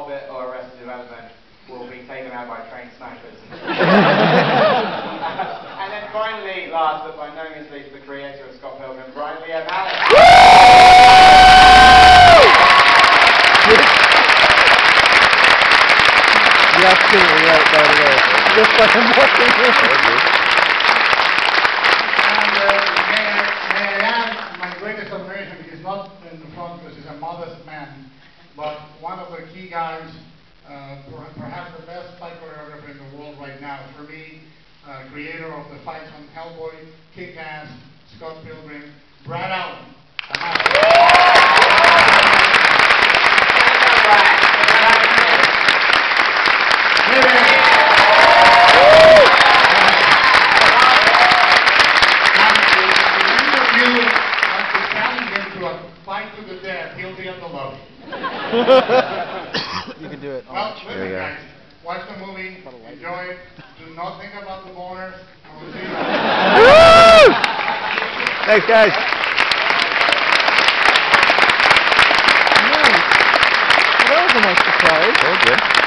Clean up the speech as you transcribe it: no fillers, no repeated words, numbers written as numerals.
Hobbit or Arrested Development will be taken out by trained snipers. And then finally, last but by no means least, the creator of Scott Pilgrim, Brian Lee O'Malley. You're absolutely right, by the way. Just like I'm watching here. And may I add, my greatest admiration is not in the front because he's a modest man, but one of the key guys, perhaps the best fight choreographer in the world right now. For me, creator of the fights on Hellboy, Kick-Ass, Scott Pilgrim, Brad Allen. He'll be at the lobby. You can do it. Well, listen guys, watch the movie, enjoy it, do not think about the boners, and we'll see you. Thanks guys. Nice. That was a nice surprise. Oh, good.